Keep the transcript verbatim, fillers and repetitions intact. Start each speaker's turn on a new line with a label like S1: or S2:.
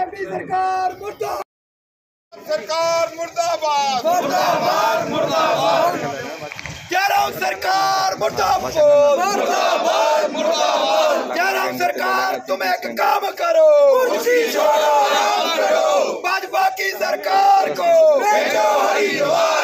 S1: BJP सरकार मुर्दाबाद,
S2: सरकार मुर्दाबाद,
S1: मुर्दाबाद, मुर्दाबाद। जयराम सरकार मुर्दाबाद, मुर्दाबाद, मुर्दाबाद। जयराम सरकार तुम एक काम करो, कुर्सी छोड़ो, काम करो। भाजपा की सरकार को भेजो हरिद्वार।